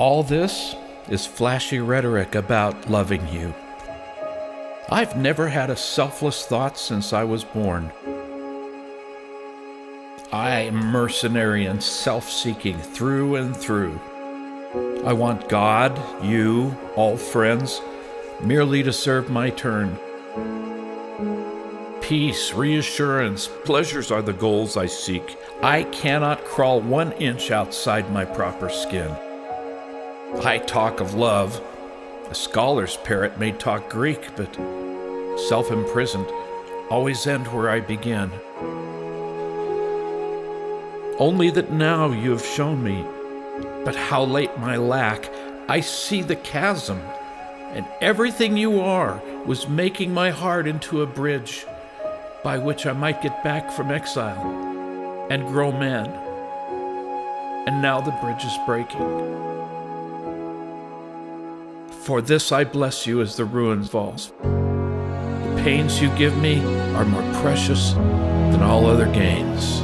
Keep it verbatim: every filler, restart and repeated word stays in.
All this is flashy rhetoric about loving you. I've never had a selfless thought since I was born. I am mercenary and self-seeking through and through. I want God, you, all friends, merely to serve my turn. Peace, reassurance, pleasures are the goals I seek. I cannot crawl one inch outside my proper skin. I talk of love. A scholar's parrot may talk Greek, but self-imprisoned always end where I begin. Only that now you have shown me, but how late my lack. I see the chasm, and everything you are was making my heart into a bridge by which I might get back from exile and grow man. And now the bridge is breaking. For this I bless you as the ruin falls. The pains you give me are more precious than all other gains.